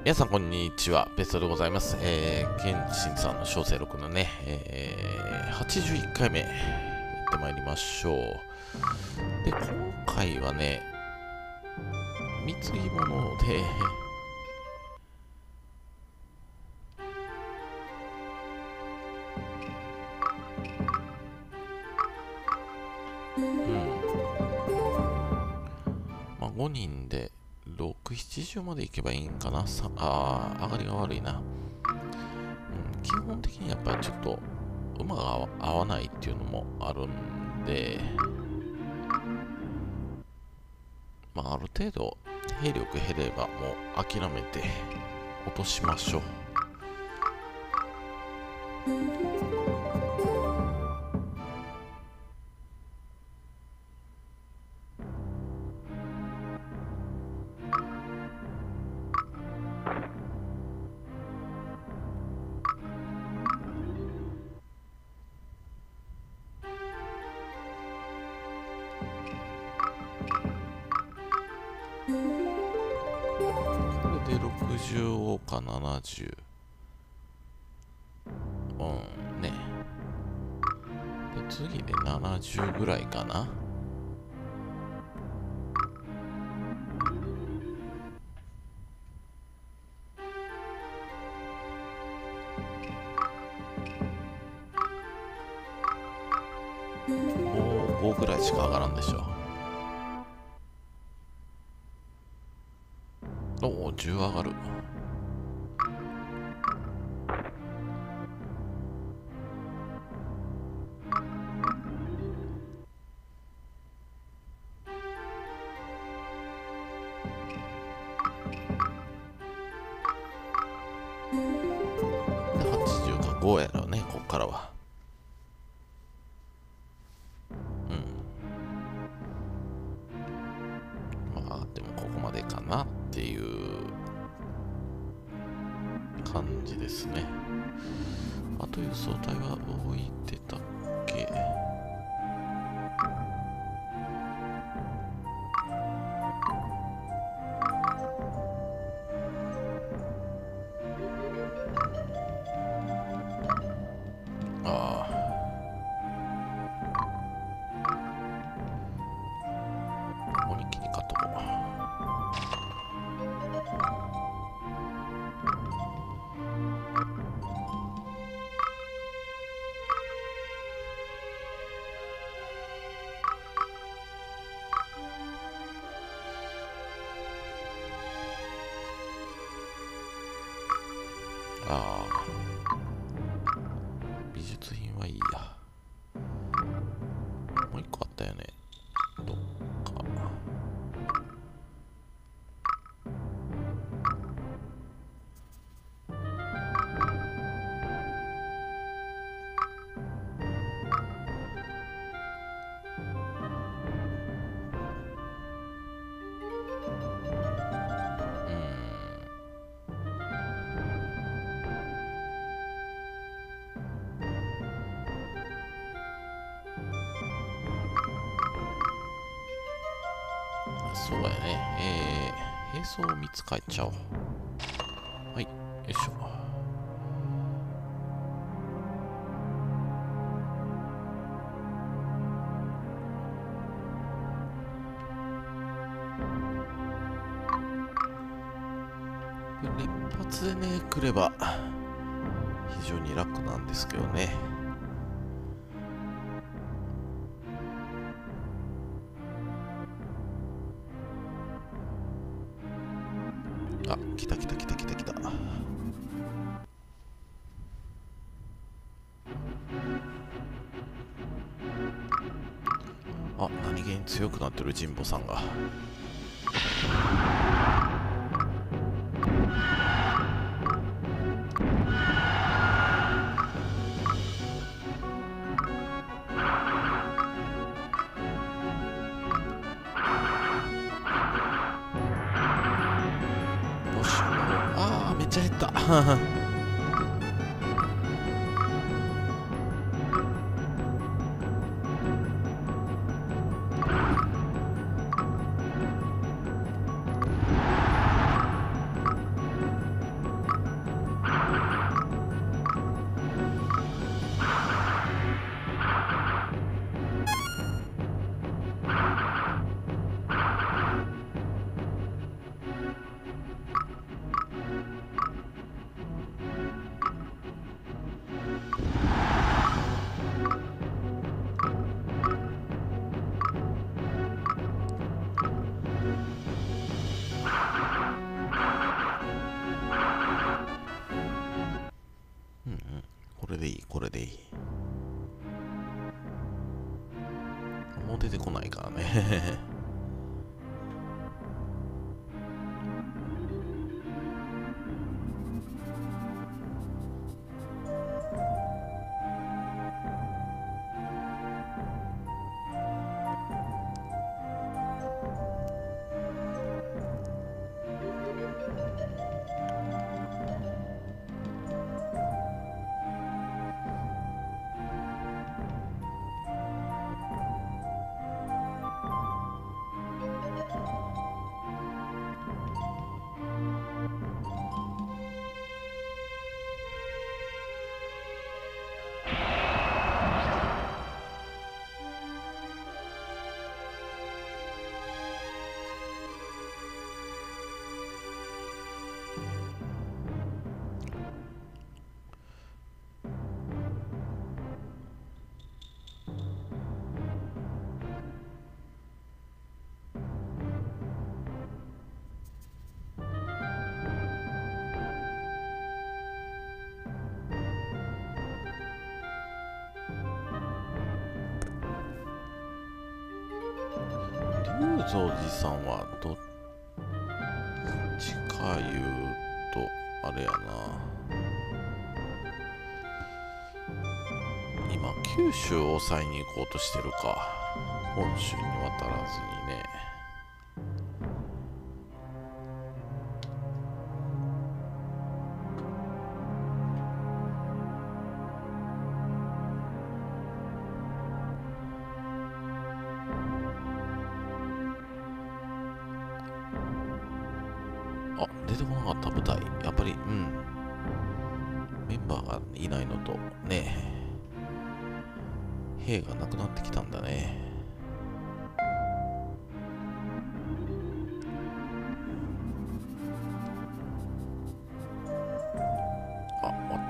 皆さんこんにちは、ベストでございます。ケンシンさんの小生録のね、81回目やってまいりましょう。で、今回はね、貢ぎ物で、まあ、5人で6、70まで行けばいいんかな。上がりが悪いな。基本的にやっぱりちょっと馬が合わないっていうのもあるんで、まあ、ある程度兵力減ればもう諦めて落としましょう。これで60か70。ね。で、次で70ぐらいかな。もう5ぐらいしか上がらんでしょ。おお、10上がる。で、80か5やろね、こっからは。まあ、上がってもここまでかなっていう感じですね。あと輸送隊は置いてたっけ？ああ。ここに切り替っとこう。ああ、美術品はいいや。もう一個あったよね。どっか。そうやね。並走3つ変えちゃおう。はい、よいしょ。連発でね、来れば非常に楽なんですけどね。あ、来た来た来た来た来た。あ、何気に強くなってる神保さんが。よし、あーめっちゃ減った出てこないからね。龍蔵寺さんはどっちか言うとあれやな、今九州を抑えに行こうとしてるか。本州に渡らずにね。あ、出てこなかった舞台。やっぱり、メンバーがいないのと、ね、兵がなくなってきたんだね。あ、終わった。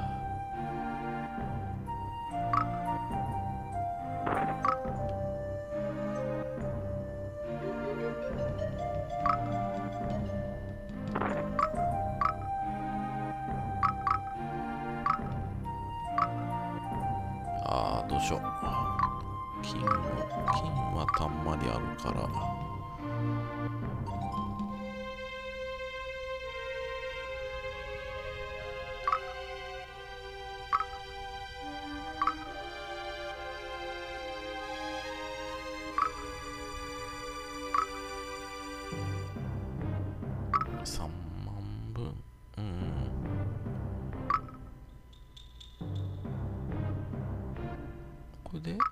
どうしよう。金はたんまりあるから。3万分。これで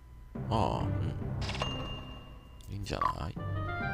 いいんじゃない？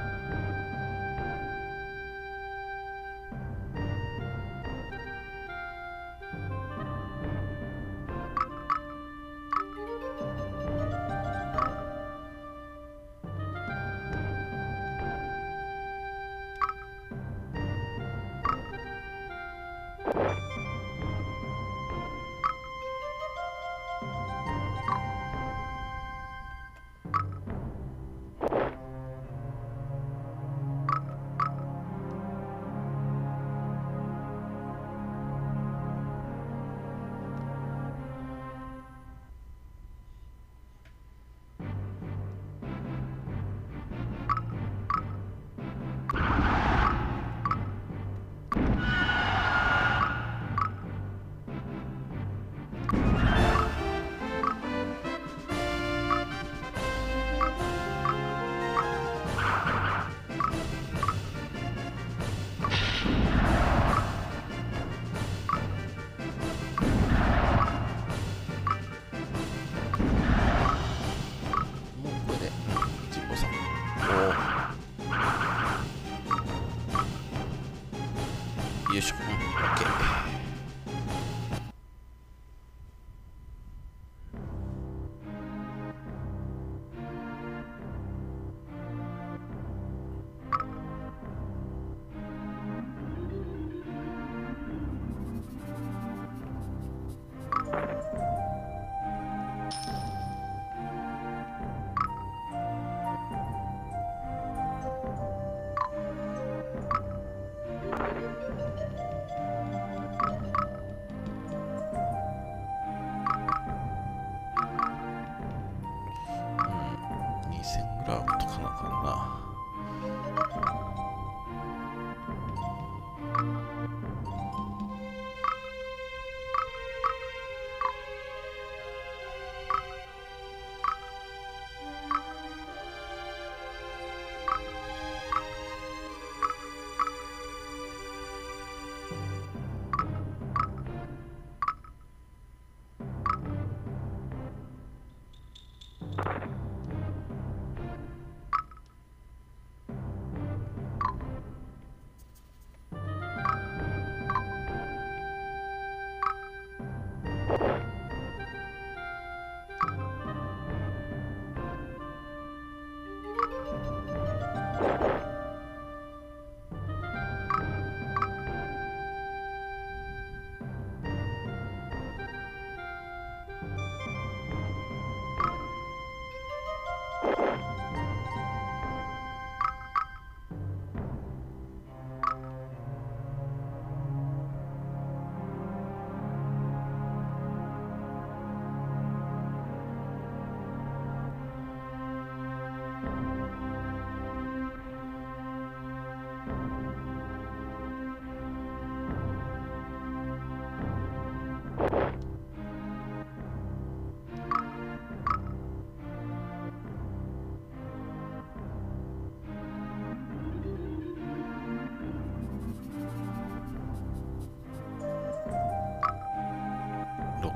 よいしょ。OK。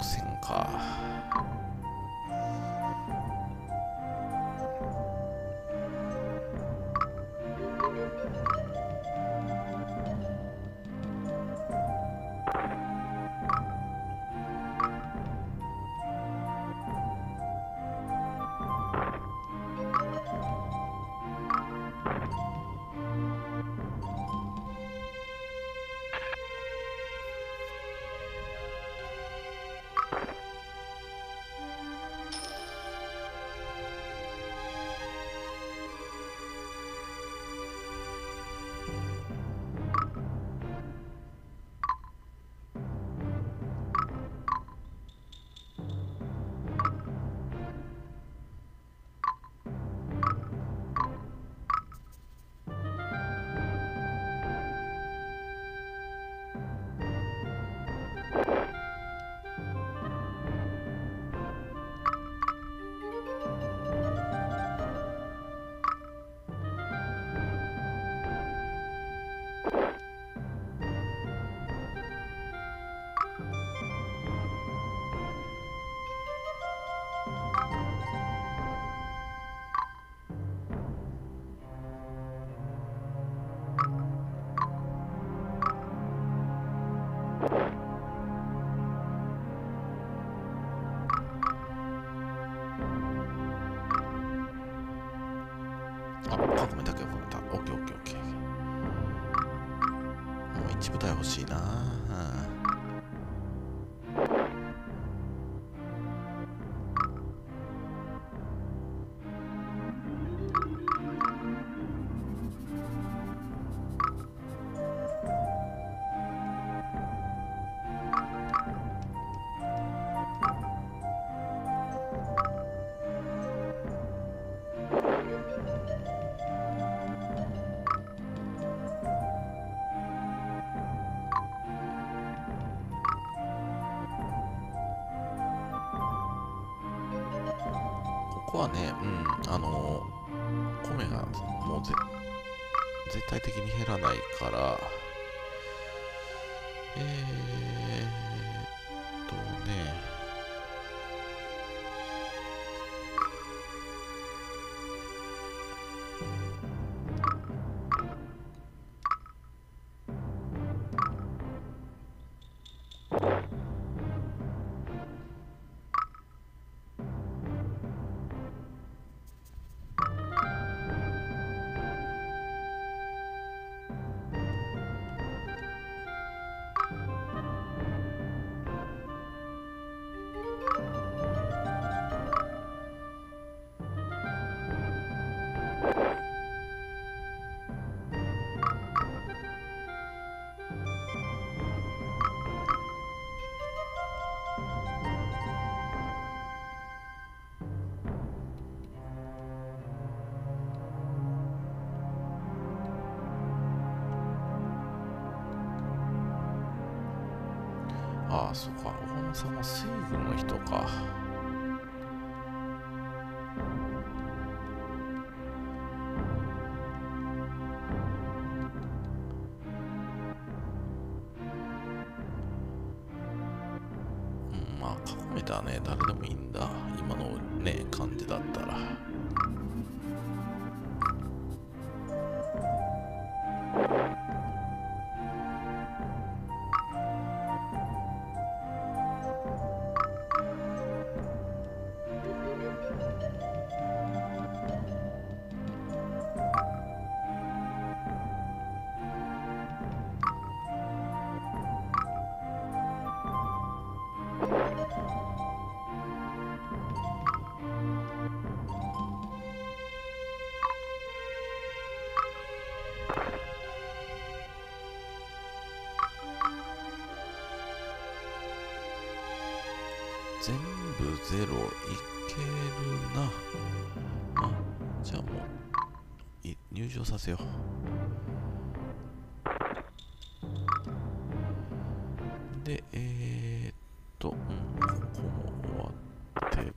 6000か。あ、囲めたけど、囲めた。オッケーオッケーオッケー。もう一部隊欲しいな。ここはね、米がもう絶対的に減らないから、ね、ああ、そうか。大野さんは水軍の人か。まあ、囲めたらね、誰でもいいんだ。今のね、感じだったら。全部ゼロいけるな。あ、じゃあもう入場させよう。で、ここも終わってる。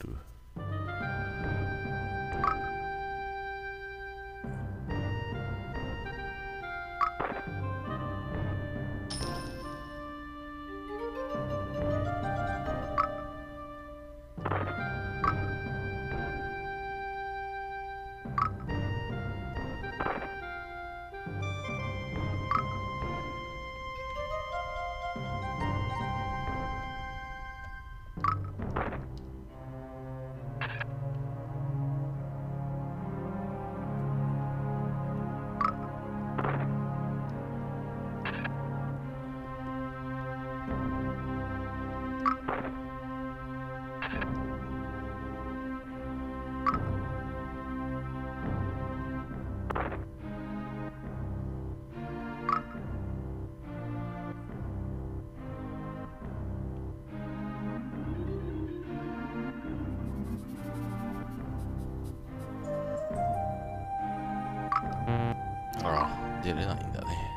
出れないんだね。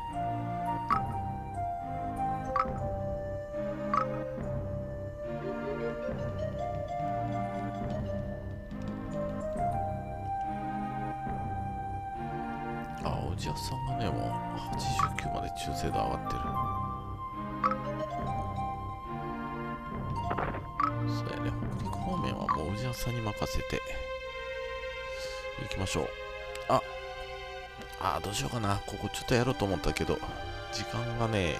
あ、おじやさんがね、もう89まで中精度上がってる。そうやね、北陸方面はもうおじやさんに任せて行きましょう。どうしようかな。ここちょっとやろうと思ったけど、時間がね、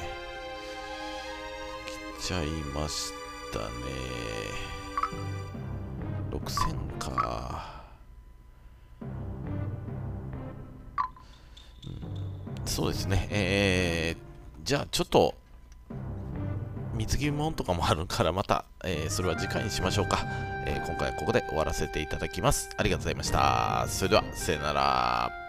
来ちゃいましたね。6000か。そうですね。じゃあちょっと、水着もんとかもあるから、また、それは次回にしましょうか。今回はここで終わらせていただきます。ありがとうございました。それでは、さよなら。